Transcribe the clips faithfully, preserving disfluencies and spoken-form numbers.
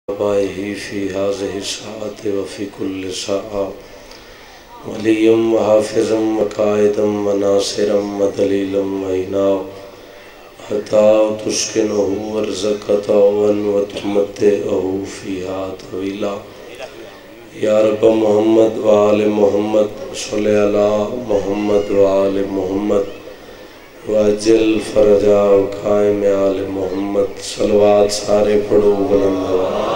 آبائه في هذه الساعة وفي كل ساعة وليا وحافظا وقائدا وناصرا ودليلا معينا حتى تسكنه أرزك طوعا وتمتعه فيها طويلا. یا رب محمد وآل محمد صلی اللہ محمد وآل محمد واجل فرجا قائم آل محمد. صلوات سارے پڑھو بلند آواز.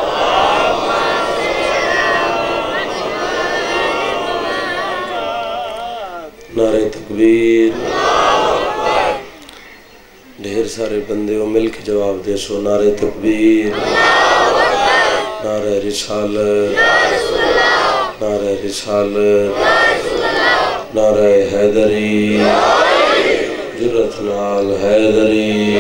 نعرہ تکبیر. ڈھیر سارے بندے ہو مل کے جواب دے سو. نعرہ تکبیر، نعرہ رسالت، نعرہ رسالت، نعرہ حیدری، جرت نال حیدری،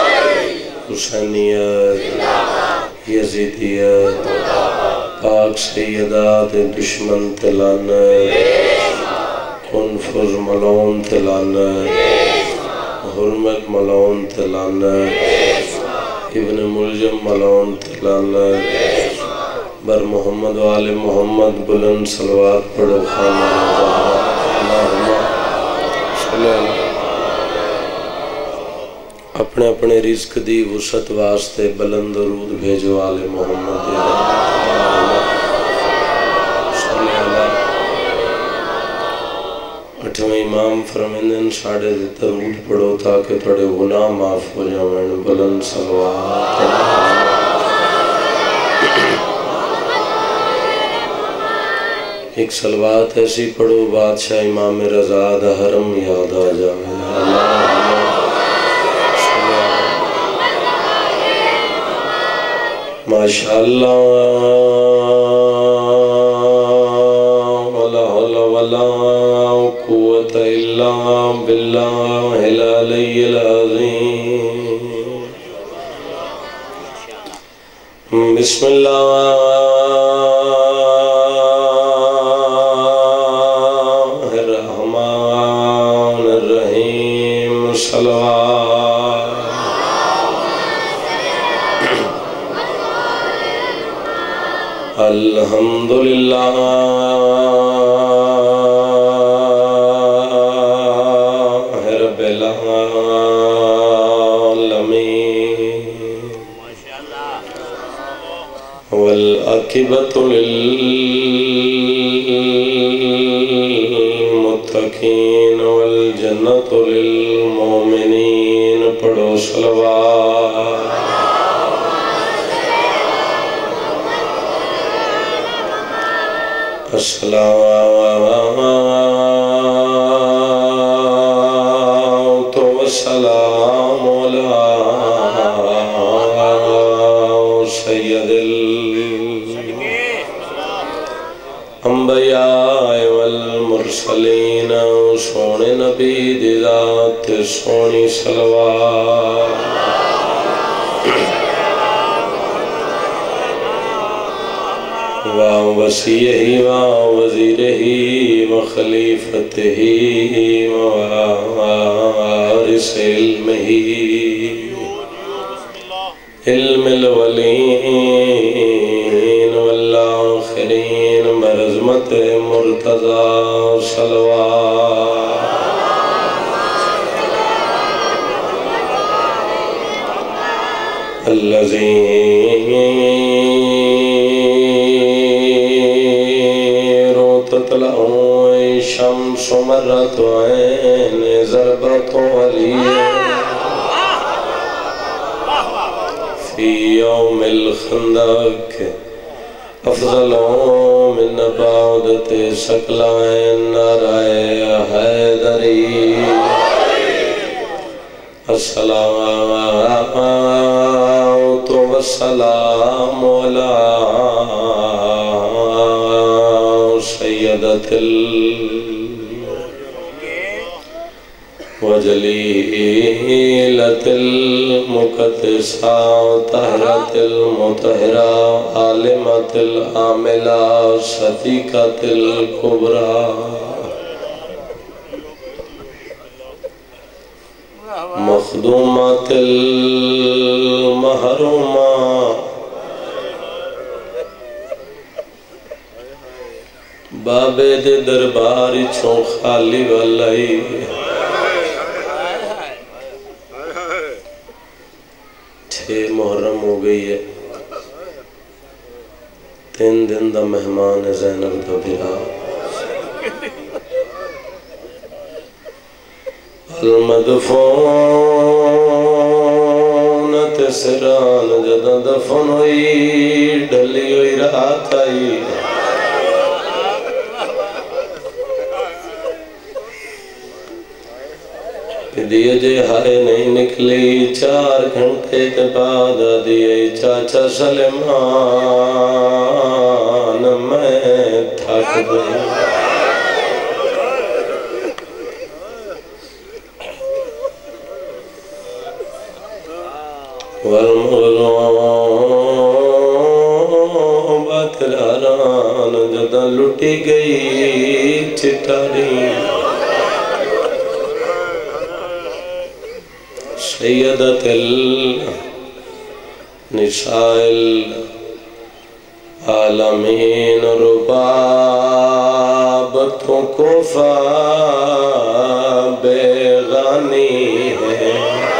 حسینیت، یزیدیت، پاک سیدات دشمن تلانت، انفذ ملون تلانت، حرمت ملون تلانت، ابن ملجم ملون تلانت. بر محمد و آل محمد بلند صلوات پڑھو. خانہ اللہم صلی اللہ. اپنے اپنے رزق دی وسعت واسطے بلند درود بھیجو آل محمد. صلی اللہ. اٹھویں امام فرمیندن ساڑھے درود پڑھو تاکہ تھوڑے گناہ معاف ہو جاؤں. بلند صلوات. ایک صلوات ایسی پڑھو بادشاہ امام رضا دا حرم یاد آ جائے. ماشاءاللہ ولا حول ولا قوت الا باللہ العلی العظیم. بسم اللہ الحمدللہ رب العالمین. والعاقبۃ للمتقین والجنۃ للمؤمنین. پڑھو صلوات. الصلاة والسلام على سید الانبیاء والمرسلین. سونے نبی دی ذات سونی صلوات. وَوَسِيِّهِ وَوَزِيرِهِ وَخَلِيفَتِهِ وَوَارِثِ عِلْمِهِ علم الولین والآخرین. برزمت مرتضی صلوات. الذین تطلع شمس مرت عین ضربت علی فی یوم الخندق افضل من بعودت ثقلین. نعرہ حیدری. الصلاة والسلام علی سیدت وجلیلت المقدسہ طہرت المطہرہ عالمت العاملہ صدیقت الکبریٰ مخدومات المحرومہ بابے دے دربار چوں خالی والائی چھے محرم ہو گئی ہے تین دن دا مہمان زینب دا بھرا المدفون تسران جدہ دفن ہوئی ڈھلی ہوئی رات آئی دیئے جے ہائے نہیں نکلی چار گھنٹے کے بعد دیئے چاچا سلیمان میں تھک گئی والمغلوبات الاران جدہ لٹی گئی چٹاری سیدت النساء العالمین ربابتوں کو فا بیغانی ہے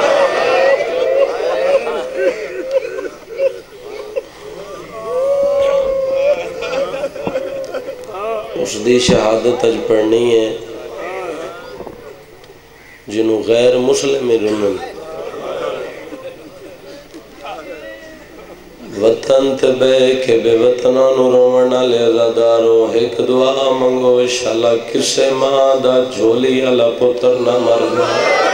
اس دی شہادت اج پڑھنی ہے جنہوں غیر مسلم رنن وطن تے بے کے بے وطنوں نو رونا لے زادارو ایک دعا منگو انشاءاللہ کسے ماں دا جھولی اللہ پتر نہ مر گا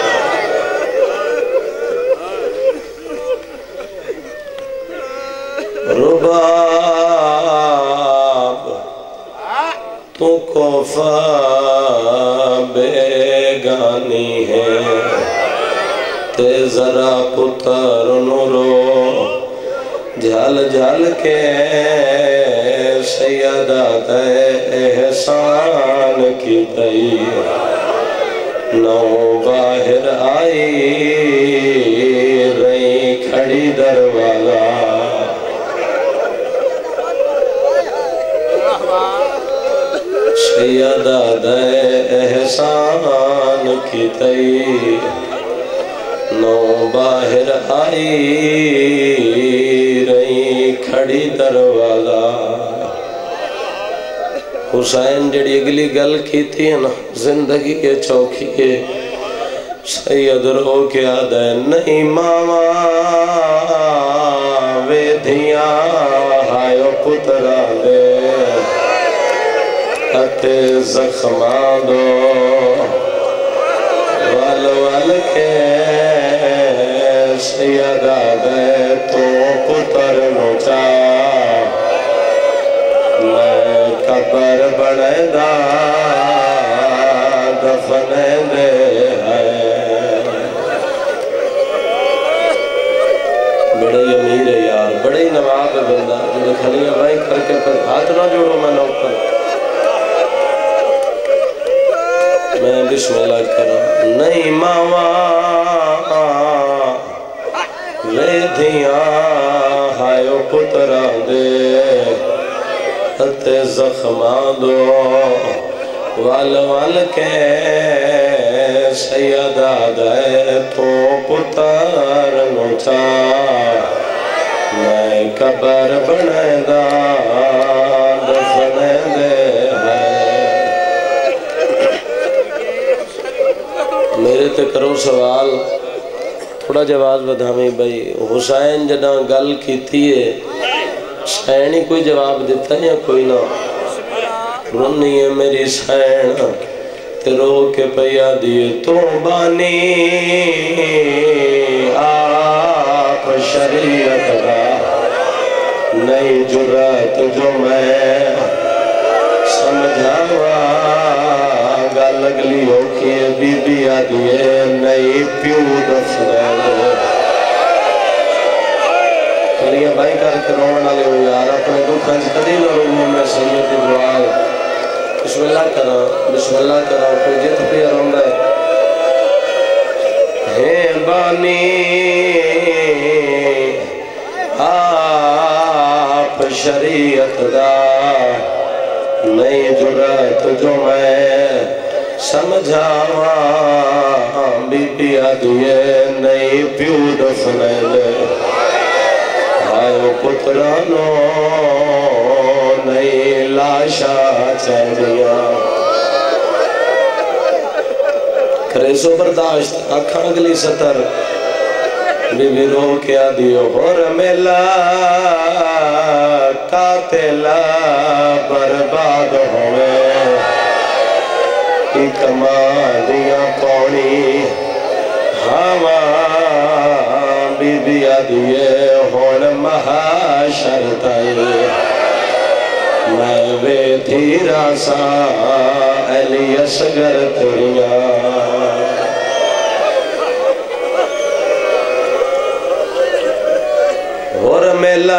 رباب تو کوفہ بیگانی ہے تے ذرا پتر نورو جھال جھال کے سیدہ دے احسان کی تئی نو باہر آئی رہی کھڑی دروازہ سیدہ دے احسان کی تئی نو باہر آئی رہی کھڑی دروازہ حسین جڑی اگلی گل کی تھی نا زندگی کے چوکی کے سید رو کے آدھے نہیں ماما وے دھیاں ہائیو پترا دے اتے زخمان دو وال وال کے سیدہ دے تو پتر نوچا میں قبر بڑھے دا دفن دے ہے بڑے امیر ہے یار بڑے نواب بندہ جو کھلیاں بھائی کر کے پھر ہاتھ نہ جوڑو میں نوکر میں بسم اللہ کرا نہیں ماما لے دھیاں ہائیو پترا دے اتے زخمان دو وال وال کے سیدہ دے تو پتر نوچا میں قبر بنے دا دفن دے ہے میرے تے کرو سوال تھوڑا جواز بدھامی بھائی حسین جدہ گل کیتی ہے سین ہی کوئی جواب دیتا ہے یا کوئی نہ رونی ہے میری سین تے رو کے پیا دیئے تو بانی آپ شریعت کا نئی جرات جو میں سمجھاوا گل اگلی ہو کے بی بی آدھیے نئی پیو دفنے دے کلیاں بھائی کر کے رونا لے ہو یار اپنے دکھ انج کدی نہ رونا میں سید دعا بسم اللہ کرا بسم اللہ کرا کوئی جت پہ رونا ہے بانی آپ شریعت دا نہیں جرات جو میں سمجھاوا بی بی آدھیے نہیں پیو دفنے لے آئے پترانو نہیں لاشا چاہدیا کرے سو برداشت اکھاں اگلی سطر بی بی رو کیا دیو اور ملا قاتلہ برباد ہوئے ایک مادیاں پونی ہوا بی بی آدھیے ہون محاشر تائی میں وے دھیرا سا علی اصغر تیریاں اور ملا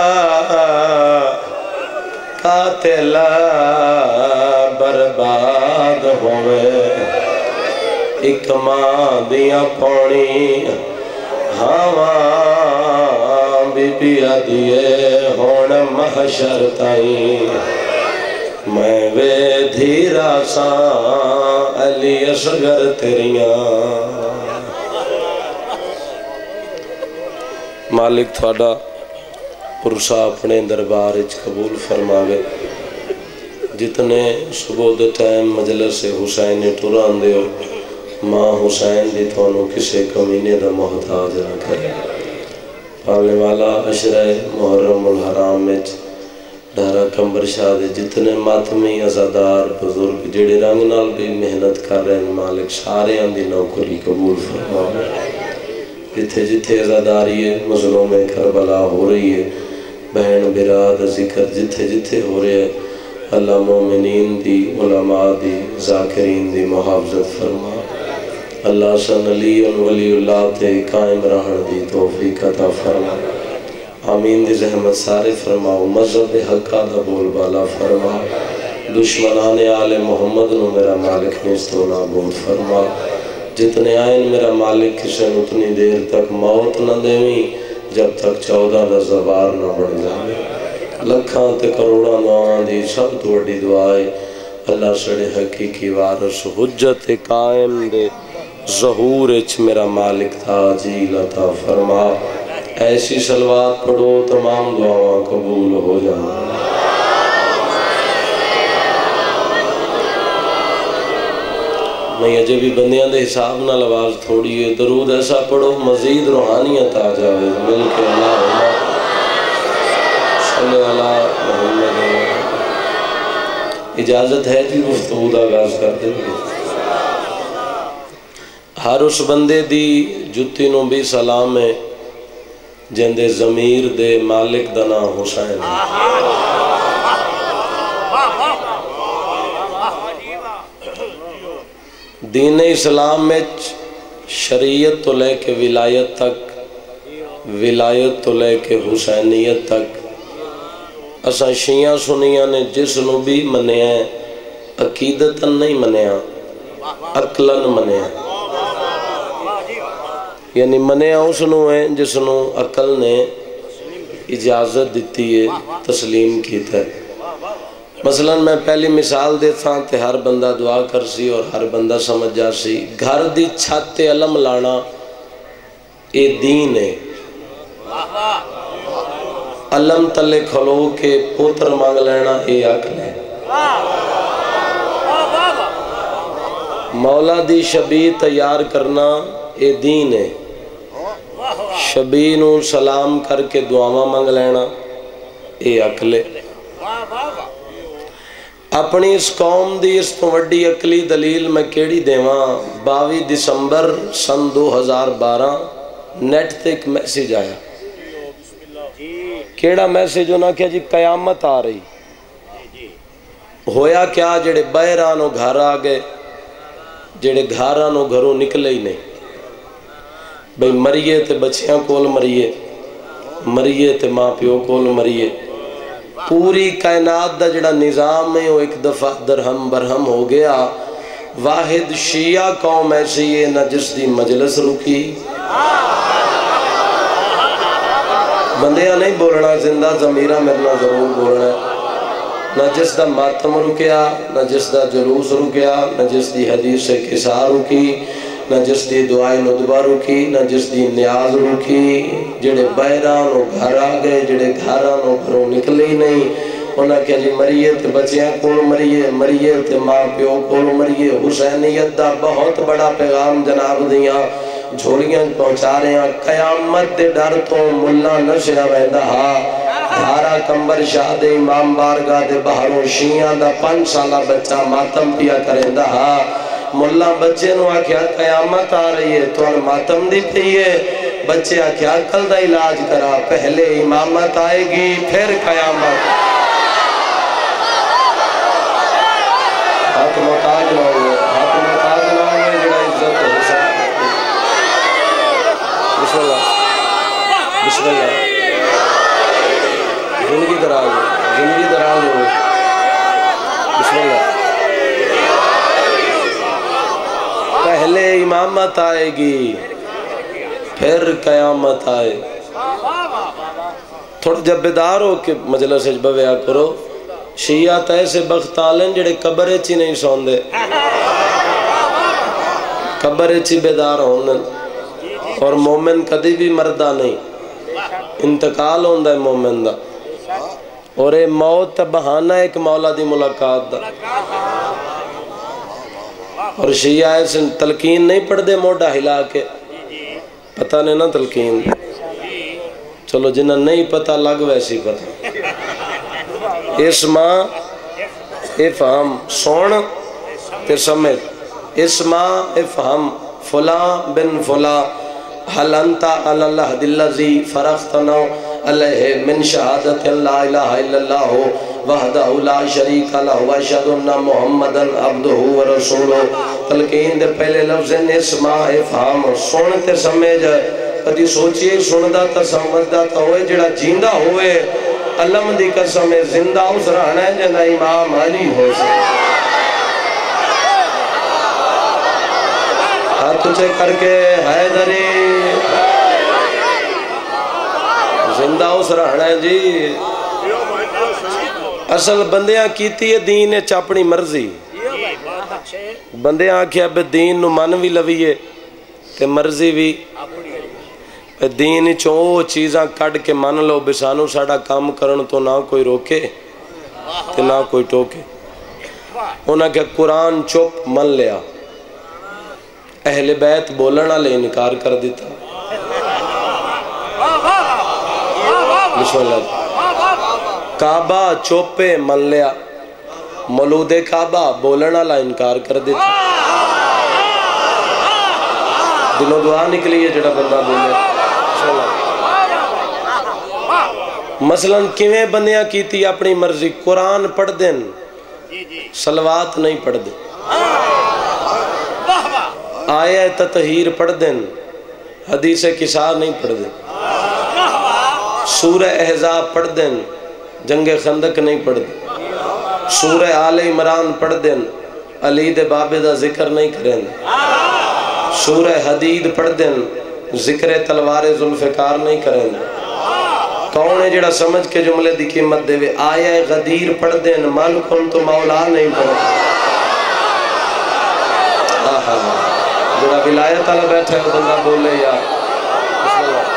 قاتلہ برباد ہوئے ایک ماں دیاں پونی ہوا بی بی آدھیے ہون محشر تائی میں وے دھیرا سا علی اصغر تیریاں مالک تھوڑا پرسا اپنے دربار اچ قبول فرماوے جتنے صبح دے ٹائم مجلس حسین ٹوران دے ہو ماں حسین دی تھانوں کسے کمینے دا محتاج نہ کرے پالنے والا عشرہ محرم الحرام اچ ڈھارا کمبر شاہ دے جتنے ماتمی ازادار بزرگ جڑے رنگ نال بھی محنت کر رہے ہیں مالک سارے اندی نوکری قبول فرماوے جتھے جتھے ازاداری ہے مظلوم کربلا ہو رہی ہے بہن براد ذکر جتھے جتھے ہو رہے ہیں اللہ مومنین دی علماء دی ذاکرین دی محافظت فرما اللہ سن علی ولی اللہ تے قائم رہن دی توفیق عطا فرما آمین دی زحمت سارے فرماؤ مذہب حقہ دا بول بالا فرما دشمنان آل محمد نو میرا مالک نیستو نابود فرما جتنے آئین میرا مالک کسے اتنی دیر تک موت نہ دیویں جب تک چودہ دا زبار نہ بڑھ جائے لکھاں تے کروڑا دعاں دی سب توڑی دعائے اللہ سڑے حقیقی وارث حجت قائم دے ظہور اچ میرا مالک تاجیل عطا فرما ایسی صلوات پڑھو تمام دعاں قبول ہو جائیں میں یہ جب بھی بندیاں دے حساب نہ لواز تھوڑی ہے درود ایسا پڑھو مزید روحانیت آ جاوے مل کے اللہ صلی اللہ محمد اجازت ہے جی گفتگو دا آغاز کر دیں ہر اس بندے دی جتی نو بھی سلام ہے جندے ضمیر دے مالک دنا حسین دین اسلام میں شریعت تو لے کے ولایت تک ولایت تو لے کے حسینیت تک اساں شیعہ سنیاں نے جس نو بھی منیا عقیدتاً نہیں منیا عقلاً منیا یعنی منیا اس نو ہے جس نو عقل نے اجازت دیتی ہے تسلیم کیتا ہے مثلا میں پہلی مثال دیتا ہوں تے ہر بندہ دعا کر سی اور ہر بندہ سمجھ جا سی گھر دی چھت علم لانا اے دین ہے علم تلے کھلو کے پوتر مانگ لینا اے عقل ہے مولا دی شبی تیار کرنا اے دین ہے شبی نو سلام کر کے دعاواں مانگ لینا اے عقل ہے اپنی اس قوم دی اس تو وڈی عقلی دلیل میں کیڑی دیواں باوی دسمبر سن دو ہزار بارہ نیٹ تے ایک میسیج آیا کیڑا میسیج ہونا کیا جی قیامت آ رہی ہویا کیا جڑے بہرانو گھر آ گئے جڑے گھرانو گھروں نکلے ہی نہیں بھئی مریے تے بچیاں کول مریے مریے تے ماں پیو کول مریے پوری کائنات دا جڑا نظام ہے وہ ایک دفعہ درہم برہم ہو گیا واحد شیعہ قوم ایسی ہے نہ جس دی مجلس رکی بندیاں نہیں بولنا زندہ ضمیرہ مرنا ضرور بولنا ہے نہ جس دا ماتم رکیا، نہ جس دا جلوس رکیا، نہ جس دی حدیث کسا رکی، نہ جس دی دعائیں ندبہ رکی، نہ جس دی نیاز رکی۔ جڑے بائرانوں گھر آ گئے، جڑے گھرانوں گھروں نکلے ہی نہیں، انہاں کہا جی مریے تے بچیاں کول مریے، مریے تے ماں پیو کول مریے۔ حسینیت دا بہت بڑا پیغام جناب دیاں جھوڑیاں پہنچا رہے ہیں۔ قیامت دے ڈر تو ملہ نشہ ویندہ ہا، دھارا کمبر شاہ دے امام بارگاہ دے باہروں شیعہ دا پانچ سالہ بچہ ماتم پیا کریں ہا۔ ملہ بچے نو آکھیا قیامت آ رہی ہے تو ان ماتم دی پیئے، بچے آکھیا کل دا علاج کرا، پہلے امامت آئے گی پھر قیامت۔ ہاتھ محتاج نہ ہوئے، ہاتھ محتاج نہ ہوئے، جڑا عزت حسین۔ بسم اللہ بسم اللہ۔ زندگی دراز ہو، زندگی دراز ہو، بسم اللہ۔ پہلے امامت آئے گی پھر قیامت آئے۔ تھوڑا جب بیدار ہو کہ مجلس اچ بویا کرو، شیعہ تے ایسے بختالیں جڑے قبر اچ ہی نہیں سوندے، قبر اچ ہی بیدار ہوندن۔ اور مومن کدی بھی مردہ نہیں، انتقال ہوندہ ہے مومن دا، اور اے موت تا بہانہ ایک مولا دی ملاقات دا۔ اور شیعہ ایسے تلقین نہیں پڑھ دے موڑا ہلا کے، پتہ نہیں نا تلقین، چلو جنہ نہیں پتہ لگ ویسی پتہ۔ اسما افہم سون تے سمجھ، اسما افہم فلاں بن فلاں، حل انتا علی اللہ دلذی فرختنو علیہ من شہادت لا الہ الا اللہ وحدہ لا شریک لہ واشہد ان محمدن عبدہ ورسولہ۔ تلقین دے پہلے لفظ اسما افہام سنتے سمجھ، کدی سوچئے سندہ تا سمجھدہ تا ہوئے، جڑا جیندہ ہوئے علم دی قسم زندہ اس رہنا ہے جنہ امام علی ہو سے۔ ہاتھ تجھے کر کے حیدری زندہ اس رہنا ہے جی۔ اصل بندیاں کیتی ہے دین ہے چاپنی مرضی، بندیاں آکھیا بے دین نو من بھی لویے تے مرضی بھی، دین چوں چیزاں کٹ کے من لو بسانو ساڑا کام کرن تو نہ کوئی روکے تے نہ کوئی ٹوکے۔ انہاں کہ قرآن چپ من لیا، اہل بیت بولنا لے انکار کر دیتا۔ بسم اللہ۔ کعبہ چوپے من لیا، مولود کعبہ بولنا لے انکار کر دیتا۔ دلوں دعا نکلی ہے جڑا بندہ بولے۔ مثلاً کیویں بندیاں کیتی اپنی مرضی، قرآن پڑھ دیں صلوات نہیں پڑھ دیں، آیہ تطہیر پڑھ دیں حدیث کسا نہیں پڑھ دیں، سورہ احزاب پڑھ دیں جنگ خندق نہیں پڑھ دیں، سورہ آل عمران پڑھ دیں علی دے بابے دا ذکر نہیں کریں، سورہ حدید پڑھ دیں ذکر تلوار ذوالفقار نہیں کریں۔ کون ہے جڑا سمجھ کے جملے دی قیمت دے وے؟ آیہ غدیر پڑھ دیں من کن تو مولا نہیں پڑھ دیں۔ جڑا ولایت والا بیٹھا ہے بندہ بولے یا بسم اللہ۔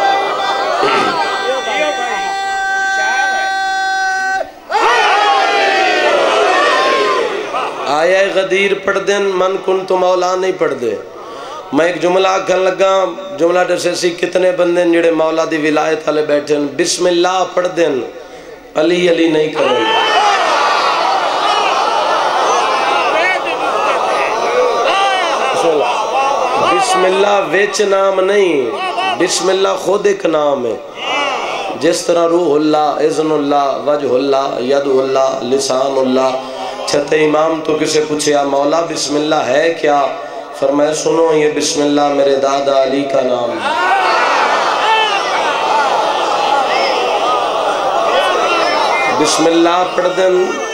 آیہ غدیر پڑھ دیں من کن تو مولا نہیں پڑھ دے۔ میں ایک جملہ آکھن لگا، جملہ جیسے سی کتنے بندے جڑے مولا دی ولایت والے بیٹھے ہیں، بسم اللہ پڑھ دیں علی علی نہیں کریں۔ بسم اللہ ویچ نام نہیں، بسم اللہ خود ایک نام ہے، جس طرح روح اللہ، اذن اللہ، وجہ اللہ، ید اللہ، لسان اللہ۔ چھتے امام تو کسے پوچھیا مولا بسم اللہ ہے کیا؟ فرمایا سنو یہ بسم اللہ میرے دادا علی کا نام ہے۔ بسم اللہ پڑھ دیں،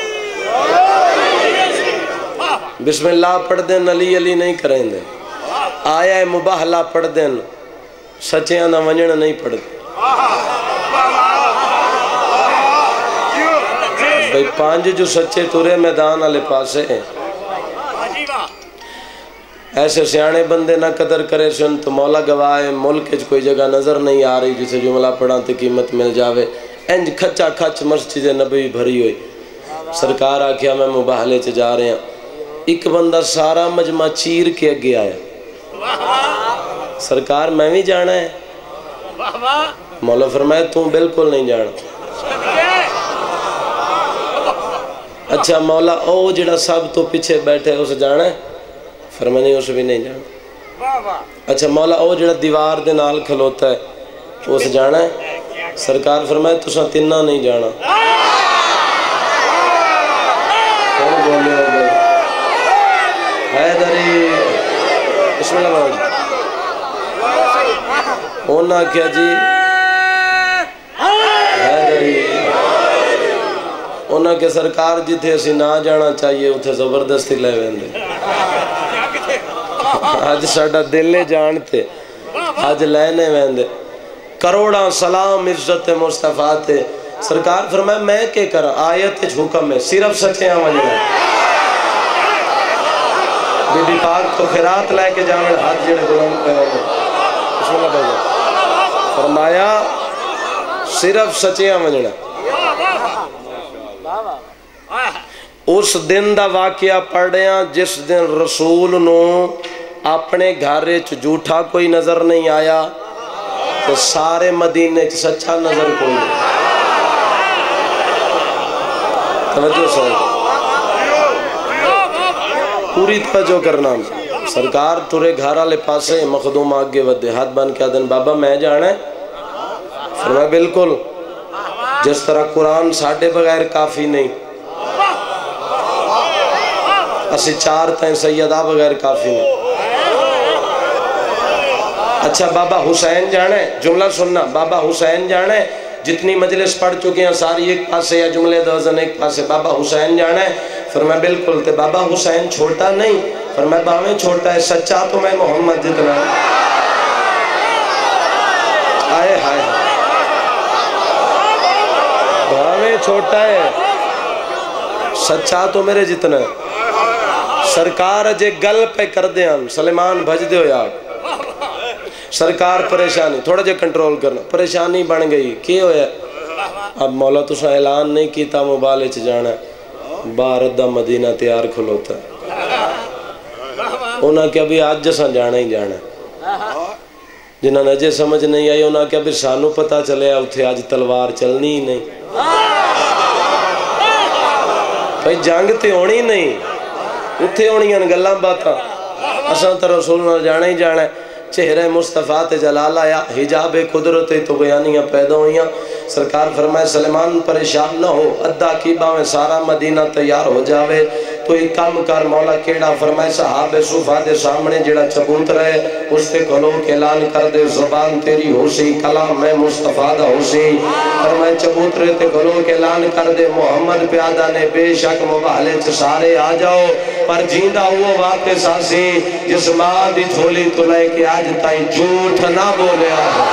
بسم اللہ پڑھ دیں علی علی نہیں کریں دیں۔ آیہ مباہلہ پڑھ دیں سچیاں نہ ونجن نہیں پڑھ دیں۔ بھائی پانچ جو سچے تورے میدان والے پاسے ایسے سیانے بندے نہ قدر کرے سن تو مولا گواہ ملک وچ کوئی جگہ نظر نہیں آ رہی جسے جملہ پڑھاں تے قیمت مل جاوے انج کھچا کھچ مسجد نبوی بھری ہوئی سرکار آکھیا میں مباہلے چ جا رہے ہیں ایک بندہ سارا مجمع چیر کے اگے آیا سرکار میں بھی جانا ہے مولا فرمایا تم بالکل نہیں جانا اچھا مولا او جڑا سب تو پیچھے بیٹھے اسے جانا ہے فرمایا نہیں اسے بھی نہیں جانا اچھا مولا او جڑا دیوار دے نال کھلوتا ہے اسے جانا ہے سرکار فرمایا تساں تینہ نہیں جانا کون بولے ہو گئے حیدری بسم اللہ بھائی ہونا کیا جی حیدری ہونا کہ سرکار جتھے اسی نہ جانا چاہیے اتھے زبردستی لے ویندے آج ساڑھا دلے جانتے آج لینے ویندے کروڑا سلام عزت مصطفیٰ تے سرکار فرمائے میں کے کرا آیت حکم ہے صرف سچے آمن ہے بی بی پاک تو خیرات لائے کے جامل ہاتھ جڑے بلند پہ ہوئے بسم اللہ بھائی فرمایا صرف سچے آمن ہے اس دن دا واقعہ پڑھ رہے ہیں جس دن رسول نو اپنے گھارے چ جھوٹا کوئی نظر نہیں آیا تو سارے مدینے چ سچا نظر کوئی نہیں توجہ صاحب پوری توجہ کرنا سرکار تورے گھارا لے پاسے مخدوم آگے ودے ہاتھ بان کیا دن بابا میں جانا ہے فرمایا بالکل جس طرح قرآن ساڑھے بغیر کافی نہیں اسی چار تائیں سیدہ بغیر کافی نہیں اچھا بابا حسین جانا ہے جملہ سننا بابا حسین جانا ہے جتنی مجلس پڑھ چکے ہیں ساری ایک پاسے یا جملے دوزن ایک پاسے بابا حسین جانا ہے فرمایا بالکل تے بابا حسین چھوٹا نہیں فرمایا باویں چھوٹا ہے سچا تو میں محمد جتنا آئے ہائے باویں چھوٹا ہے سچا تو میرے جتنا ہے سرکار اجے گل پہ کر دیں ہم سلیمان بھج دے ہو یار سرکار پریشانی تھوڑا جے کنٹرول کرنا پریشانی بن گئی کی ہویا اب مولا تو سا اعلان نہیں کیتا مبالے چ جانا ہے بارد دا مدینہ تیار کھلوتا ہے انہاں کیا بھی آج جسا جانا ہی جانا ہے جنہاں نجے سمجھ نہیں آئی انہاں کیا بھی سانو پتا چلے اتھے آج تلوار چلنی ہی نہیں بھائی جنگ تے ہونی نہیں اتھے ہونی ہیں گلاں باتا اساں تا رسول نہ جانا ہی جانا ہے چہرہ مصطفیٰ تے جلال آیا حجاب قدرت تو بیانیاں پیدا ہوئیاں سرکار فرمائے سلیمان پریشان نہ ہو ادھا کی باویں سارا مدینہ تیار ہو جاوے تو ایک کام کر مولا کیڑا فرمائے صحابہ صوفہ دے سامنے جڑا چبوت رہے اس تے کھلو کے اعلان کر دے زبان تیری ہو سی کلام میں مصطفیٰ دا ہو سی فرمائے چبوت رہے تے کھلو کے اعلان کر دے محمد پیادہ نے بے شک مباہلے چھ سارے آ جاؤ پر جیندہ ہوا واقع ساسی جس ماں دی جھولی تو لے کے آج تائیں جھوٹ نہ بولے آجا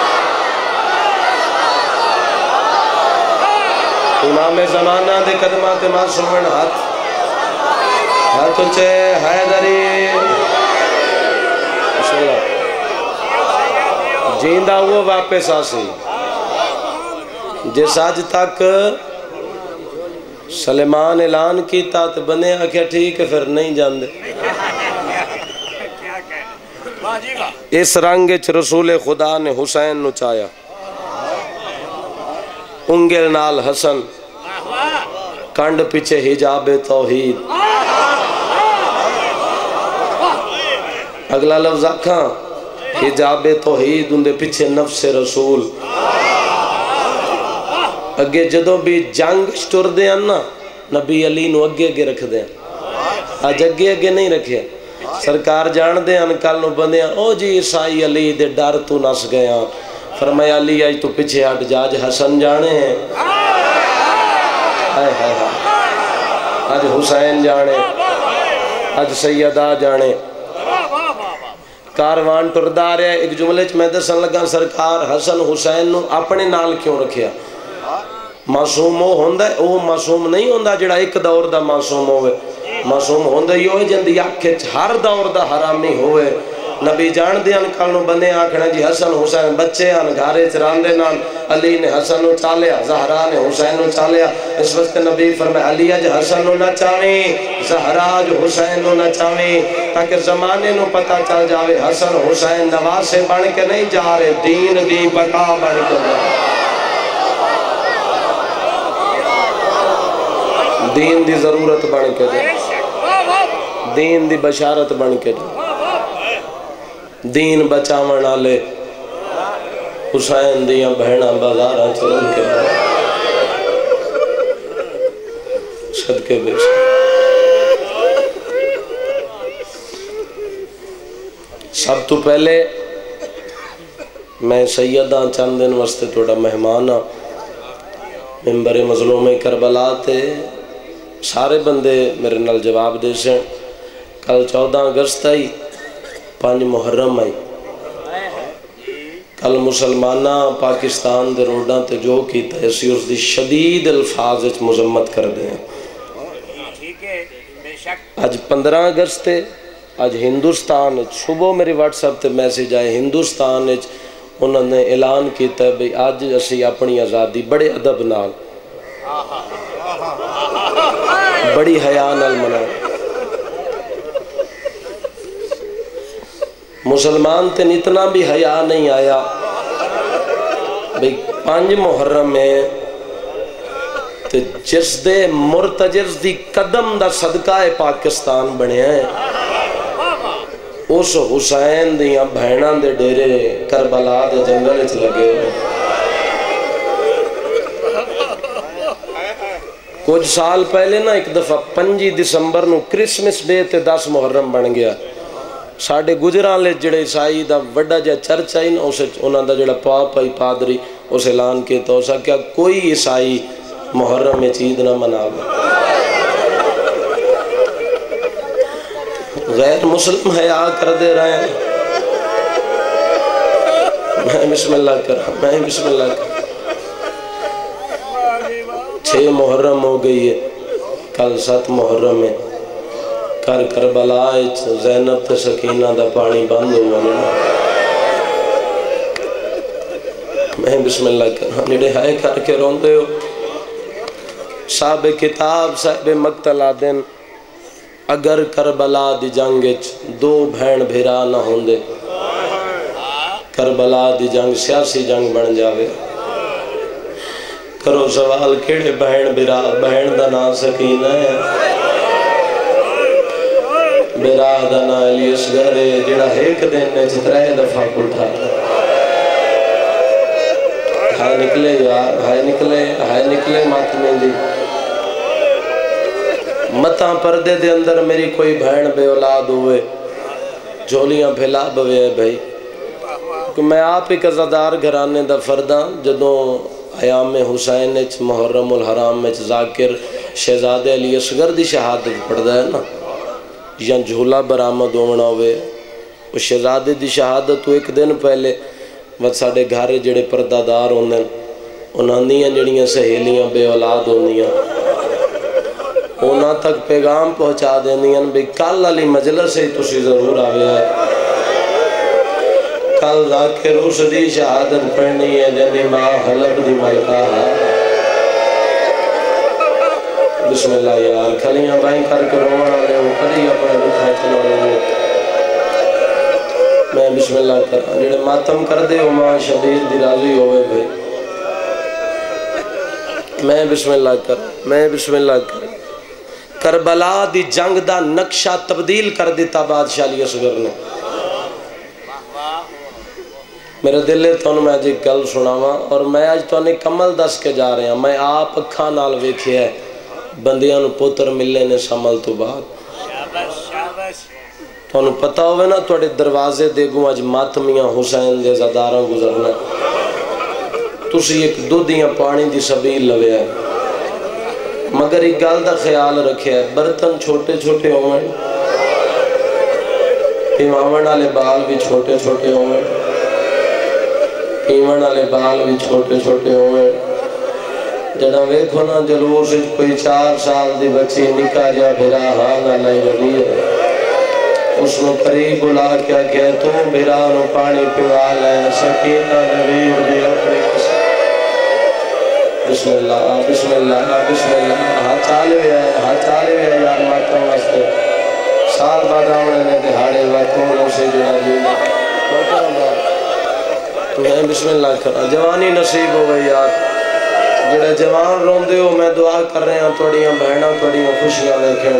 امام زمانہ دے قدمات معصومن ہاتھ ہاتھ اچھے حیدری بسم اللہ جیندہ ہوا واپس آسی جس آج تک سلیمان اعلان کیتا تو بنے آکھیا ٹھیک ہے پھر نہیں جان دے اس رنگ رسول خدا نے حسین نو چایا انگل نال حسن کنڈ پیچھے حجاب توحید اگلا لفظ آکھاں حجاب توحید اندے پیچھے نفس رسول اگے جدوں بھی جنگ شٹر دے نا نبی علی نو اگے اگے رکھ دے آج اگے اگے نہیں رکھے سرکار جان دے انکال نو بندے او جی عیسائی علی دے ڈر تو نس گیا فرمایا علی آج تو پیچھے ہٹ جاج حسن جانے ہیں آئے ہائے ہائے آج حسین جانے آج سیدہ جانے کاروان ٹردار ہے ایک جملے چ میں دسن لگا سرکار حسن حسین نو اپنے نال کیوں رکھیا معصوم وہ ہوندا ہے، وہ معصوم نہیں ہوندا جڑا ایک دور دا معصوم ہوئے، معصوم ہوندا ہی ہوئے جن دی اکھ وچ ہر دور دا حرامی ہوئے۔ نبی جان دیاں کل نو بندے آکھنا جی حسن حسین بچے آن گھارے چراندے نال، علی نے حسن نو چالیا، زہرا نے حسین نو چالیا۔ اس وقت نبی فرمائے علی اج حسن نو نہ چاویں، زہرا اج حسین نو نہ چاویں، تاکہ زمانے نو پتہ چل جاوے حسن حسین نواسے بن کے نہیں جا رہے، دین دی بقا بن کے جا رہے، دین دی ضرورت بن کے جا، دین دی بشارت بن کے جا، دین بچاون والے حسین دیاں بہناں بازاراں چلن کے صدقے بے سب تو پہلے میں سیداں چند دن واسطے تھوڑا مہمان ہاں، ممبر مظلوم کربلا تے سارے بندے میرے نال جواب دے سن۔ کل چودہ اگست آئی، پانچ محرم آئی، کل مسلمانہ پاکستان دے روڈاں تے جو کیتا ہے اسی اس دی شدید الفاظ وچ مذمت کر دیں۔ آج پندرہ اگست ہے، آج ہندوستان صبح میری واٹس ایپ تے میسیج آئے، ہندوستان انہوں نے اعلان کیتا ہے بھئی آج اسی اپنی آزادی بڑے ادب نال بڑی حیا نال مناؤ۔ مسلمان تے اتنا بھی حیا نہیں آیا بھئی پانچ محرم میں تے جس دے مرتجز دی قدم دا صدقہ پاکستان بنے ہیں، اس حسین دیاں بہناں دے ڈیرے کربلا دے جنگل وچ لگے ہوئے۔ کچھ سال پہلے نا ایک دفعہ پنجی دسمبر نو کرسمس ڈے تے دس محرم بن گیا، ساڑھے گجران لے جڑے عیسائی دا وڈا جا چرچ آئی نا، اسے انہاں دا جڑا پاپ آئی پادری اس اعلان کیتا ہو سا کیا کوئی عیسائی محرم میں چید نہ منا گا۔ غیر مسلم حیا کر دے رہے ہیں، میں بسم اللہ کر میں بسم اللہ کر چھ محرم ہو گئی ہے، کل سات محرم ہے، کر کربلا زینب تے سکینہ دا پانی بند ہوا میں بسم اللہ کر جڑے ہائے کر کے روندے ہو۔ صاحب کتاب صاحب مقتل آدن اگر کربلا دی جنگ دو بہن بھیرا نہ ہوندے، کربلا دی جنگ سیاسی جنگ بن جاوے۔ کرو سوال کیڑے بہن بھیرا، بہن دا نا سکینہ ہے، بھیرا دا نا علی اصغر ہے، جڑا ایک دن میں چترائے دفعہ اٹھا ہائے نکلے یار، ہائے نکلے ہائے نکلے ماتمیں دی متاں پردے دے اندر میری کوئی بہن بے اولاد ہوئے، جھولیاں پھیلا بوے بھائی، کہ میں آپ ایک عزادار گھرانے دا فرداں جدوں ایام حسین اچ محرم الحرام اچ ذاکر شہزادے علی اصغر دی شہادت پڑھدا ہے نا، یا جھولا برآمد ہونا ہوئے، وہ شہزادے دی شہادت تو ایک دن پہلے وقت ساڑھے گھارے جڑے پردہ دار ہوندے انہاں دیاں جڑیاں سہیلیاں بے اولاد ہوندیاں انہاں تک پیغام پہنچا دیندیاں بھی کل علی مجلس ہے تسی ضرور آوے ہے، کل ذاکر اس دی شہادت پڑھنی ہے جنہی ماں حلب دی ملکہ ہے۔ بسم اللہ یار کھلیاں بائیں کر کے رونا لے وہ کھلی اپنے دکھا چلو لے میں بسم اللہ کر جڑے ماتم کر دے ہو ماں شبیر دی راضی ہوئے بھائی، میں بسم اللہ کر میں بسم اللہ کر کربلا دی جنگ دا نقشہ تبدیل کر دیتا بادشاہ علی اصغر نے۔ میرے دلے تو میں آج ایک گل سناواں اور میں آج تو انہیں کمل دس کے جا رہے ہیں، میں آپ اکھاں نال ویکھیا ہے بندیاں نو پوتر ملے نے سمل تو بعد، تو انہوں پتہ ہوئے نا توڑے دروازے دیگوں آج ماتمیاں حسین دے زداراں گزرنا، تسی ایک دو دیاں پانی دی سبیل لوے ہے، مگر ایک گل دا خیال رکھے ہے برتن چھوٹے چھوٹے ہوئے، پیماون والے بال بھی چھوٹے چھوٹے ہوئے، پیمن والے بال بھی چھوٹے چھوٹے ہوئے، جڑا ویکھو نا جلوس کوئی چار سال دی بچی نکا جا بھرا ہاں نہ نہیں ودی ہے اس نے قریب بلا کیا کہ تو بھرا نو پانی پیوا لے سکینہ نویر دی اپنی بسم اللہ بسم اللہ بسم اللہ ہاں چالے ہوئے ہیں ہاں چالے ہوئے ہیں یار ماتم واسطے سال بعد آمنے نے دہاڑے وقتوں نے اسے جڑا دینا میں بسم اللہ کرا جوانی نصیب ہوئے یار جڑے جوان روندے ہو میں دعا کر رہے ہیں توڑیاں بہناں توڑیاں خوشیاں دیکھیں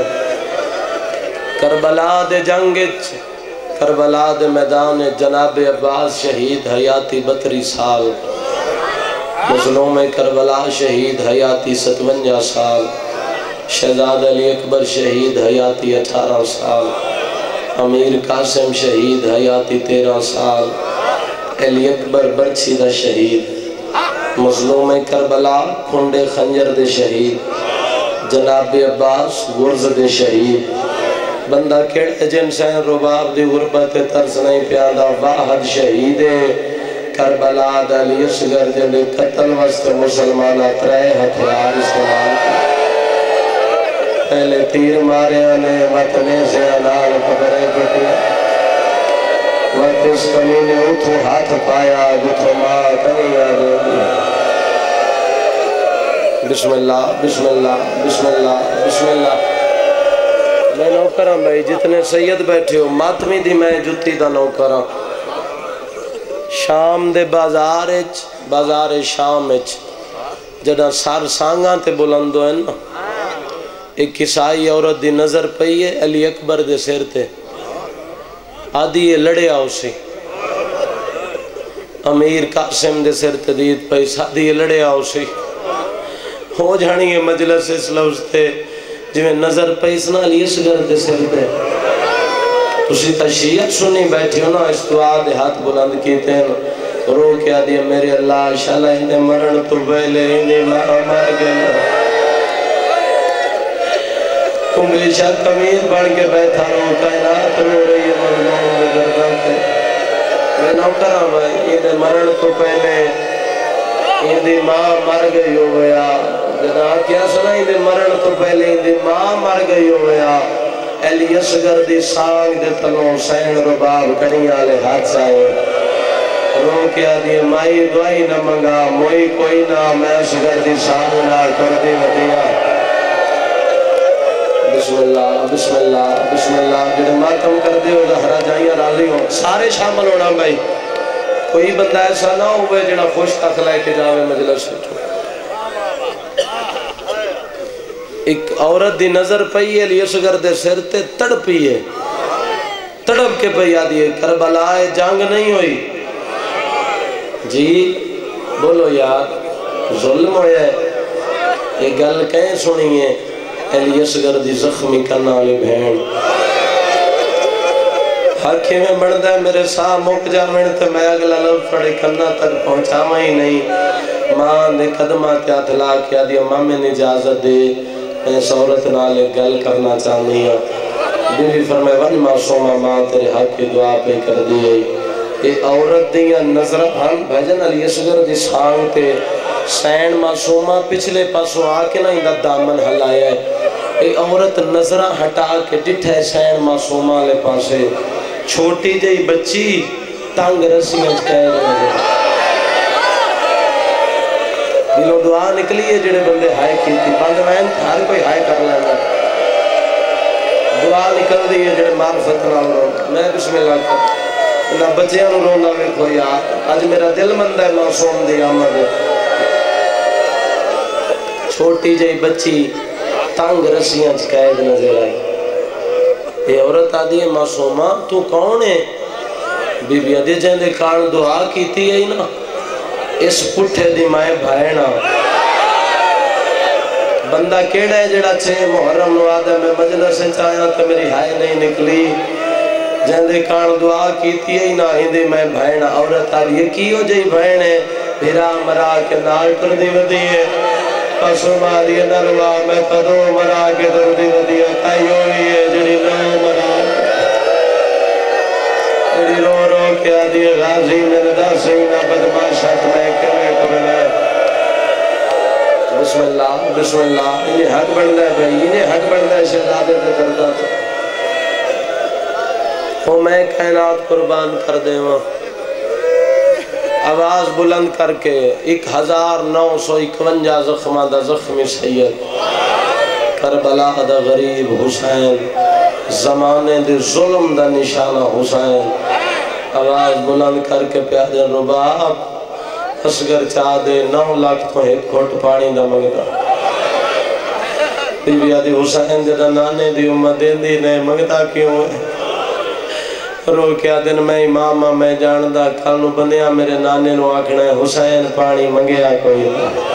کربلا دے جنگچ کربلا دے میدان جناب عباس شہید حیاتی بطری سال مظلوم کربلا شہید حیاتی ستونجا سال شہزاد علی اکبر شہید حیاتی اٹھارہ سال امیر قاسم شہید حیاتی تیرہ سال علی اکبر برچی دا شہید مظلوم کربلا کھنڈے خنجر دے شہید جناب عباس گرز دے شہید بندہ کیڑے جن سین رباب دی غربت ترس نہیں پیادا واحد شہید کربلا دلی اصغر جن قتل وسط مسلمانہ ترے ہتھیار استعمال پہلے تیر مارے آنے وطنے سے انال قبرے پٹیا وقت اس کمینے اتھو ہاتھ پایا جتھو ماں کنیا دے بسم اللہ بسم اللہ بسم اللہ بسم اللہ میں نوکرہ بھائی جتنے سید بیٹھے ہو ماتمی دی میں جتی دا نوکرہ شام دے بازار اچ بازار شام اچ جڑا سار سانگاں تے بلندو ہے نا ایک کسائی عورت دی نظر پئی ہے علی اکبر دے سیر تے آدھی یہ لڑے آؤ سی امیر قاسم دے سیر تے دید پئی سادھی یہ لڑے آؤ سی ہو جانی ہے مجلس اس لفظ تے جو میں نظر پیسنا علی اصغر دے سر دے اسی تشیعت سنی بیٹھی ہو نا اس دعا دے ہاتھ بلند کیتے ہیں رو کیا دیا میرے اللہ شالہ ہندے مرن تو بیلے ہندے ماں مر گئے کنگلیشہ کمیر بڑھ کے بیٹھا رو کائنات رو رہی ہے مظلوم میں گردان تے میں نوکرہ بھائی ہندے مرن تو پہلے ہندی ماں مر گئی ہو گیا جنا کیا سنا ہندی مرن تو پہلے ہندی ماں مر گئی ہو گیا علی اصغر دی سانگ دے تلوں سین رباب کنی آلے ہاتھ سائے رو کیا دی مائی دعائی نہ منگا موئی کوئی نہ میں اصغر دی سانگ نہ کر دی ودیا بسم اللہ بسم اللہ بسم اللہ جنہیں ماتم کر دے ہو زہرہ جائیاں راضی ہو سارے شامل ہونا بھائی کوئی بندہ ایسا نہ ہوئے جنہا خوش اخلاق کے جاوے مجلس سے ایک عورت دی نظر پئی ہے علی اصغر دے سر تے تڑپی ہے تڑپ کے پئی آدھی ہے کربلا جنگ نہیں ہوئی جی بولو یار ظلم ہویا ہے یہ گل کہیں سنی ہے علی اصغر دی زخمی کرنا والی بہن حقی میں بڑھتا ہے میرے ساہ مک جا منتے میں اگلا لفظ پڑے کرنا تک پہنچا ہی نہیں ماں نے قدمات یا دلا کیا دیا ماں میں نے اجازت دے میں سورت نالے گل کرنا چاہنی ہوں بیوی فرمائے ون معصومہ ماں تیرے حق کی دعا پہ کر دیئے یہ عورت دیا نظر ہم بھجن علی اصغر دی سانگ تے سین معصومہ پچھلے پاسو آکے نا اندہ دامن ہلایا ہے یہ عورت نظرہ ہٹا کے ڈٹھے سین معصومہ لے پاسے چھوٹی جائی بچی تانگ رسی میں کہہ رہے ہیں دلوں دعا نکلی ہے جڑے بندے ہائے کی تھی بند میں ہر کوئی ہائے کر لینا دعا نکل دی ہے جڑے معرفت نہ رو میں بسم اللہ کر نہ بچیاں نو رونا میں کوئی آت آج میرا دل مند ہے معصوم دی آمد چھوٹی جائی بچی تانگ رسیاں قید نظر آئی یہ عورت آدھی ہے معصومہ تو کون ہے بی بی آدھی جہندے کان دعا کی تھی ہے نا اس پٹھے دی مائے بھائینا بندہ کیڑا ہے جڑا چھے محرم نو آدھے میں مجلس سے چاہیا تو میری ہائے نہیں نکلی جہندے کان دعا کی تھی ہے نا ہندی میں بھائینا عورت آدھی یہ کیوں جائی بھائینے بھیرا مرا کے نال کر دی ودی ہے پسو مالی نروا میں قدو مرا کے در دی ودی ہے تائیو ہی ہے جڑی لو مرا جڑی رو رو کیا دی غازی نردہ سینہ بدماشت میں کمیں کرنے بسم اللہ بسم اللہ انہیں حق بڑھنا ہے بھائی انہیں حق بڑھنا ہے شہزادے دے کردہ تو وہ میں کائنات قربان کر دے وہاں آواز بلند کر کے ایک ہزار نو سو اکونجا زخمہ دا زخمی سید کربلا دا غریب حسین زمانے دے ظلم دا نشانہ حسین آواز بلند کر کے پیادے رباب اصغر چاہ دے نو لاکھ تو ایک کھوٹ پانی دا مگدہ بی بی آدھی حسین دے دا نانے دی امت دے دی نے مگدہ کیوں ہے رو کیا دن میں امامہ میں جاندہ کھلنو بندیاں میرے نانے نو آکھنا ہے حسین پانی منگیا کوئی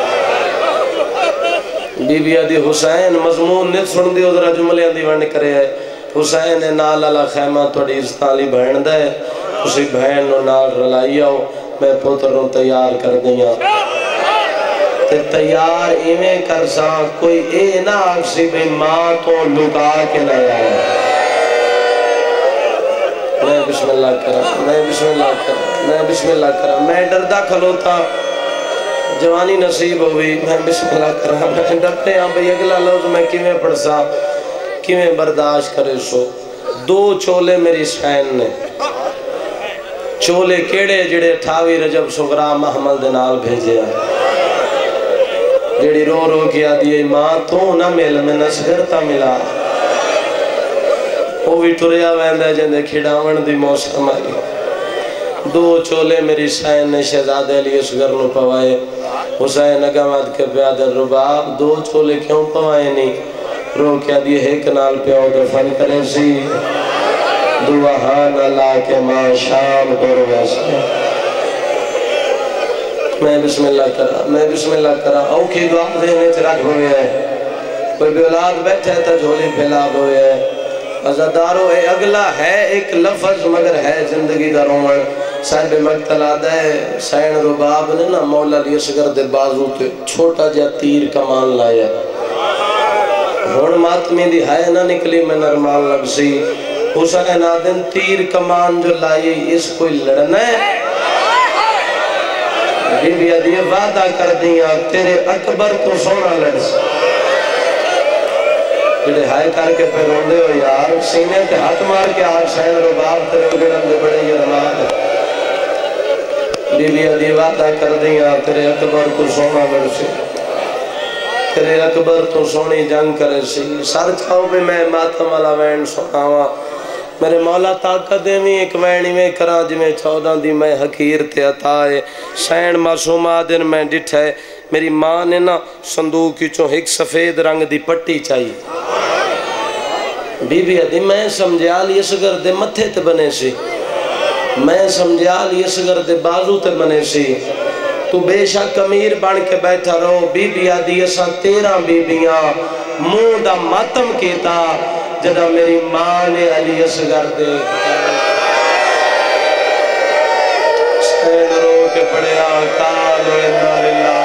بی بی آدھی حسین مضمون نت سن دی ادھرا جملے دی ونڈ کرے ہے حسین نال اللہ خیمہ توڑی استالی بہن دے اسی بہن نو نال رلائی آؤ میں پتروں تیار کر دیا تے تیار ایمیں کر ساں کوئی اے نہ آکسی بھی ماں تو لکا کے نہ آئے میں بسم اللہ کرا میں بسم اللہ کرا میں بسم اللہ کرا میں ڈردہ کھلوتا جوانی نصیب ہوئی میں بسم اللہ کرا میں ڈرتے ہیں بھئی اگلا لوز میں کیویں پڑھسا کیویں برداشت کرے سو دو چولے میری سین نے چولے کیڑے جڑے ٹھاوی رجب سغرا محمد دنال بھیجے ہیں جڑی رو رو کیا دیئے ماں تو نہ مل میں نسگرتا ملا وہ بھی ٹریا ویندہ جندے کھڑاون دی موسم آئی دو چولے میری سین نے شہزادے علی اصغر نو پوائے حسین اگامد کے پیادر رباب دو چولے کیوں پوائے نہیں رو کیا دیئے ایک نال پیاؤ دفن کرے سی دعاہان اللہ کے ماں شام کرو ویسے میں بسم اللہ کرا میں بسم اللہ کرا اوکھی دعا دینے چرک ہوئے ہیں کوئی بھی اولاد بیٹھے تا جھولی پھیلا ہوئے ہیں عزادارو اے اگلا ہے ایک لفظ مگر ہے زندگی دا رومن صاحب مقتل آدھا ہے سین رباب نے نا مولا علی اصغر دے بازو تے چھوٹا جا تیر کمان لایا ہون ماتمی دی ہائے نہ نکلی میں نرمان لگ سی حسین آدن تیر کمان جو لائی اس کوئی لڑنا ہے بی بی آدھیے وعدہ کر دیا تیرے اکبر تو سونا لڑ سی جڑے ہائے کر کے پہ روندے ہو یار سینے تے ہاتھ مار کے آج سین رباب تیرے اگڑن دے بڑے یہ رمان بی بی آدھیے وعدہ کر دیا تیرے اکبر تو سونا لڑ سی تیرے اکبر تو سونی جنگ کرے سی سر چاہو بھی میں ماتم والا وین سناوا میرے مولا طاقت دے میں ایک وینی میں کراج میں چودہ دی میں حقیر تے عطائے سین معصوم آدن میں ڈٹھے میری ماں نے نا صندوق کی چون ایک سفید رنگ دی پٹی چاہیے بی بی ادھی میں سمجھال یہ سگر دے متھے تے بنے سی میں سمجھال یہ سگر دے بازو تے بنے سی تو بے شک امیر بن کے بیٹھا رہو بی بی آدھی ایسا تیرہ بی بیاں منہ دا ماتم کیتا جدہ میری ماں نے علی اصغر دے سین رو کے پڑے آقال و اندہ للہ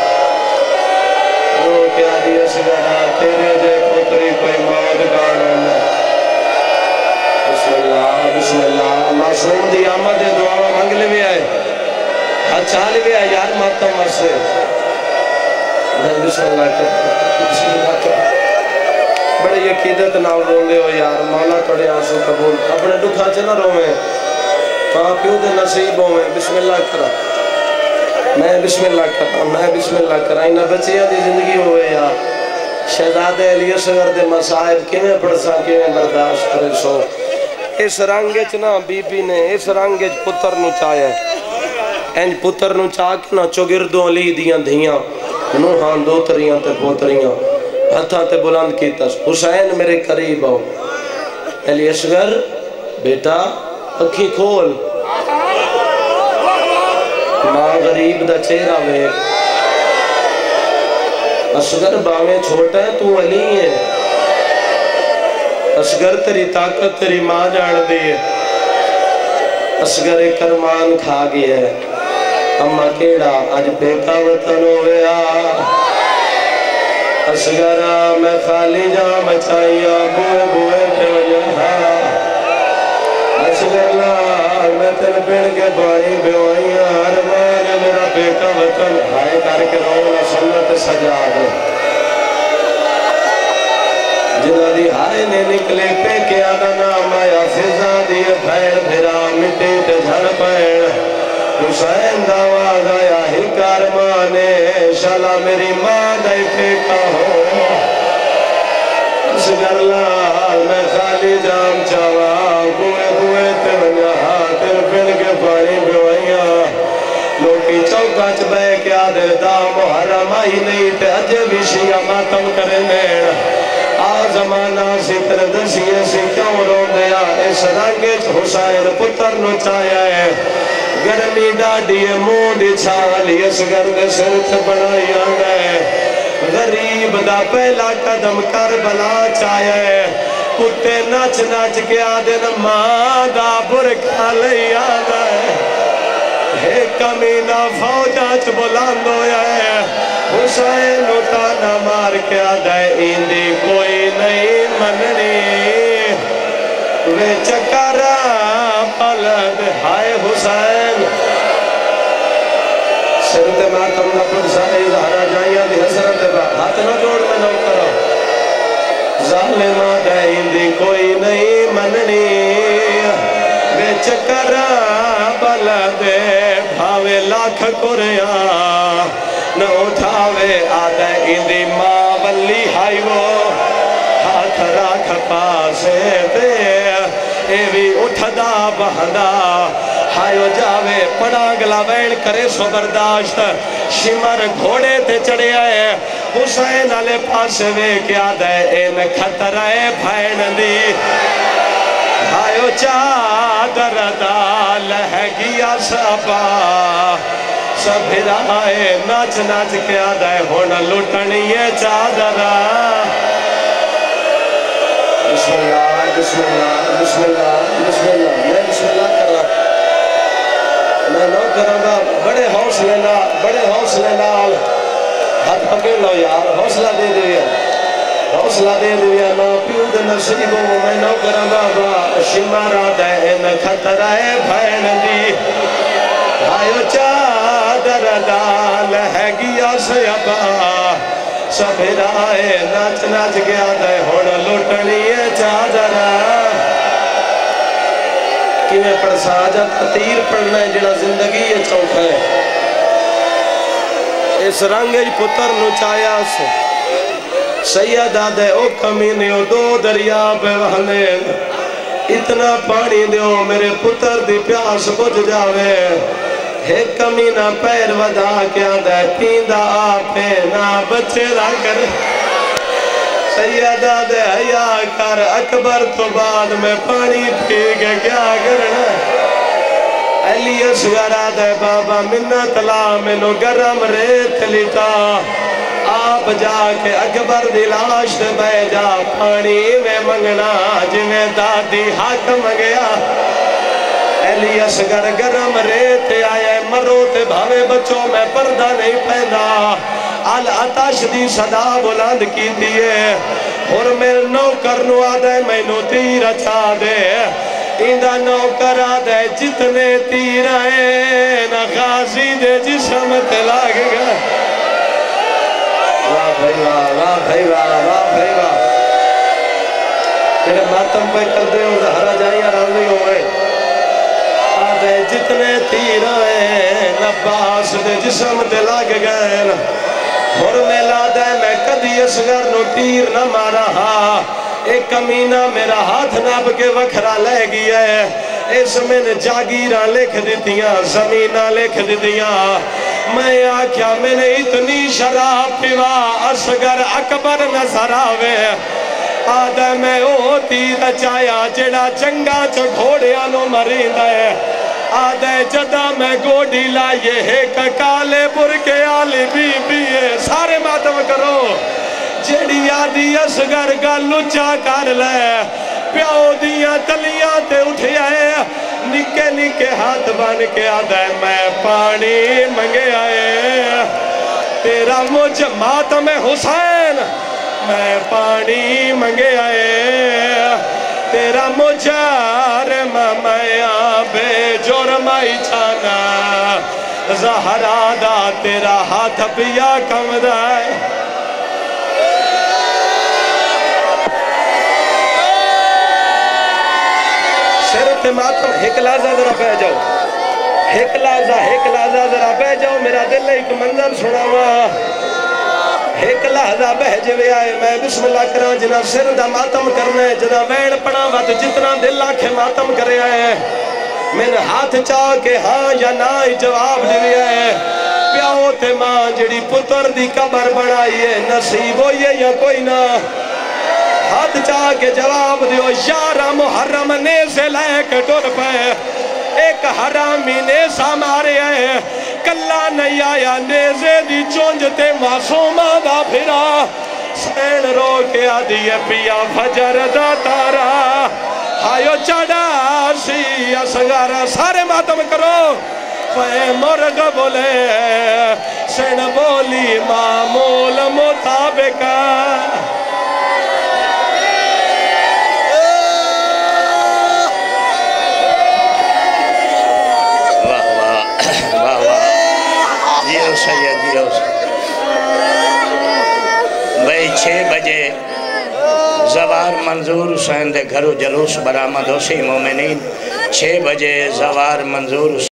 رو کے علی اصغر تیرے دے پتری کوئی موت گانا بسم اللہ بسم اللہ معصوم دی آمد دعا مانگلے بھی آئے اچھا لے بھی آئے یار ماتم سے میں بسم اللہ کرتا بسم اللہ کرتا بڑے یقیدت نال روندے ہو یار مولا توڑے آنسو قبول اپنے دکھا چنا رو میں ہاں پیو دے نصیب ہو میں بسم اللہ کرا میں بسم اللہ کرا میں بسم اللہ کرا انہا بچیاں دی زندگی ہوئے یار شہزادے علی اصغر دے مسائب کیویں پڑسا کیویں برداشت کرے سو اس رنگج نا بی بی نے اس رنگج پتر نو چاہیا انج پتر نو چاہ کے نا چوگردوں علی دیاں دھیاں نوحان دو تریاں تے پوتریاں ہتھاں تے بلند کیتا حسین میرے قریب آؤ علی اصغر بیٹا اکھی کھول ماں غریب دا چہرہ میں اصغر باویں چھوٹا ہے تو علی ہے اصغر تیری طاقت تیری ماں جان دی ہے اصغر کرمان کھا گیا ہے اما کیڑا آج پیکا وطن ہویا اصغرہ میں خالی جا مچائیا بوئے بوئے پہ وجہا اصغرہ میں تن پین کے پانی بیوائیاں ارمان میرا بیٹا وطن ہائے کر کے رونا سنت سجاد جنہ دی ہائے نے نکلے پہ کیا نام آیا فضا دیے پھیر بھرا مٹی تے جھڑ پین حسین دعویٰ گایا ہی کارمانے شالا میری ماں دائی پھیکا ہو اسگر لال میں خالی جام چاوا کوئے ہوئے تے ونیا ہاتر پھر کے پانی بیوائیاں لوٹی چوکا چبے کیا دے دا محرم آئی نہیں تے اجے بھی شیعہ ماتم کرے نیڑ آ زمانہ ستر دسیے سی کیوں رو دیا اس رنگے حسین پتر نو چایا ہے گرمی ڈاڈی مون دی چھالی اس گرد سرت بڑھائی آگئے غریب دا پہلا قدم کربلا چاہے کتے نچ نچ کے آدن ماں دا برکھا لئی آگئے ایک کمینہ فوجاچ بلاندو ہے حسین اتانا مار کے آدھائے ایندی کوئی نہیں مننی وے چکرہ پلد ہائے حسین سرد ماتم نہ پرسائی زہرہ جائیاں دی حسرت با ہاتھ نہ جوڑ میں نو کرو ظالمہ دائیں دی کوئی نہیں مننی بے چکرہ بلدے بھاوے لاکھ کریا نہ اٹھاوے آدھائیں دی ماں ولی ہائی وہ ہاتھ راکھ پاسے دے اے بھی اٹھدا بہندا ہائیو جاوے پڑا گلا وین کرے سو برداشت شمر گھوڑے تے چڑھے آئے حسین علی پاس وے کیا دے این خطرہ بھائن دی ہائیو چادر دا لہگیا سبا سبھرائے ناچ ناچ کیا دے ہونا لٹنی چادر بسم اللہ بسم اللہ بسم اللہ بسم اللہ میں بسم اللہ کر رہا میں نو کروں گا بڑے حوصلے نال بڑے حوصلے نال ہاتھ پکڑ لو یار حوصلہ دے دیا حوصلہ دے دیا نا پیود نصیبوں میں نو کروں گا با شمارا دین خطرہ بھین دی آئیو چادر دال ہے گیا سیبا سبھرائے ناچ ناچ گیا دے ہوڑ لٹنی چادر کہ میں پڑھسا جب تیر پڑھنا ہے جڑا زندگی یہ چوک ہے اس رنگج پتر نو چایا سے سیدہ دے او کمینی او دو دریا پہ وہنے اتنا پانی دیو میرے پتر دی پیاس بجھ جاوے ایک کمینہ پیر ودا کیا دے پیندہ آپے نا بچے را کر سیدہ دے حیاء کر اکبر تو بعد میں پانی پھیگے کیا کرنا علی اصغرہ دے بابا منت لا منو گرم ریت لیتا آپ جا کے اکبر دلاش دے بے جا پانی میں منگنا جنہیں دادی حق منگیا علی اصغر گرم ریت آئے مرو تے بھاوے بچوں میں پردہ نہیں پہنا الاتش دی صدا بلند کی دیئے اور میرے نوکر نو آدھے میں نو تیر اچھا دے ایندہ نوکر آدھے جتنے تیر آئے نا غازی دے جسم تلاگ گئے واہ بھائی واہ واہ بھائی واہ واہ بھائی واہ میرے ماتم پہ کر دے ہوں زہرہ جائیاں راضی ہوئے آدھے جتنے تیر آئے نباس دے جسم تلاگ گئے اور میلا دے میں کدی اصغر نو تیر نہ مارا ہاں ایک کمینہ میرا ہاتھ ناب کے وکھرا لے گیا ہے اس میں نے جاگیرہ لکھ دیتیاں زمینہ لکھ دیتیاں میں آکھیا میں نے اتنی شراب پیوا اصغر اکبر نظر آوے آدھے میں او تیر چایا جڑا جنگا چو گھوڑیاں نو مرین ہے آدھے جدہ میں گوڑی لائے ایک کالے برکے آلی بی بی سارے ماتم کرو جیڑی آدھی اصغر گا لچا کر لے پیاؤ دیا تلیاں تے اٹھے آئے نکے نکے ہاتھ بن کے آدھے میں پانی منگے آئے تیرا مجھ ماتم حسین میں پانی منگے آئے تیرا مجھار ممیاں بے جو سرمائی چھانا زہرا دا تیرا ہاتھ پیا کم دائے سرت ماتم ایک لحظہ ذرا پہ جاؤ ایک لحظہ ایک لحظہ ذرا بہ جاؤ میرا دل ایک منظر سنا ہوا ایک لحظہ بہ جوے آئے میں بسم اللہ کران جنا سر دا ماتم کرنے جنا وین پڑا وقت جتنا دل آکھے ماتم کرے آئے میں ہاتھ چاہ کے ہاں یا نہ جواب دے آئے پیاؤ تے ماں جڑی پتر دی قبر بڑھائی ہے نصیب ہوئی ہے یا کوئی نہ ہاتھ چاہ کے جواب دیو یارہ محرم نے سے لے کے ٹور پائے ایک حرامی نیسا مارے آئے کلا نہیں آیا نیزے دی چونجتے معصومہ دا پھرا سین رو کے آدھیے پیا فجر دا تارا ہائیو چڑا سی سنگارا سارے ماتم کرو پہ مرگ بولے سین بولی معمول مطابقہ بھئی چھ بجے زوار منظور حسین دے گھرو جلوس برآمد ہو سی مومنین چھ بجے زوار منظور